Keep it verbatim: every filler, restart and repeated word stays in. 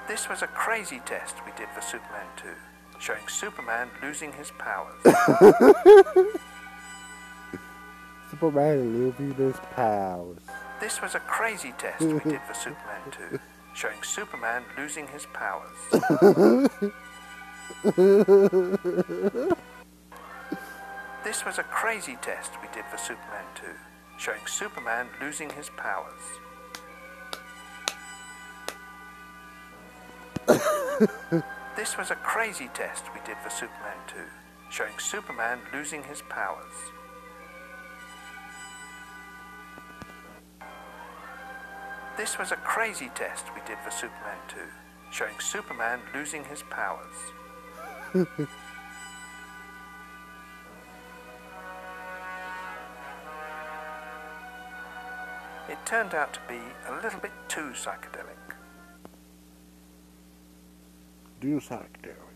This was a crazy test we did for Superman two, showing Superman losing his powers. Superman losing his powers. This was a crazy test we did for Superman two, showing Superman losing his powers. This was a crazy test we did for Superman two, showing Superman losing his powers. This was a crazy test we did for Superman two, showing Superman losing his powers. This was a crazy test we did for Superman two, showing Superman losing his powers. It turned out to be a little bit too psychedelic. Do psychedelic.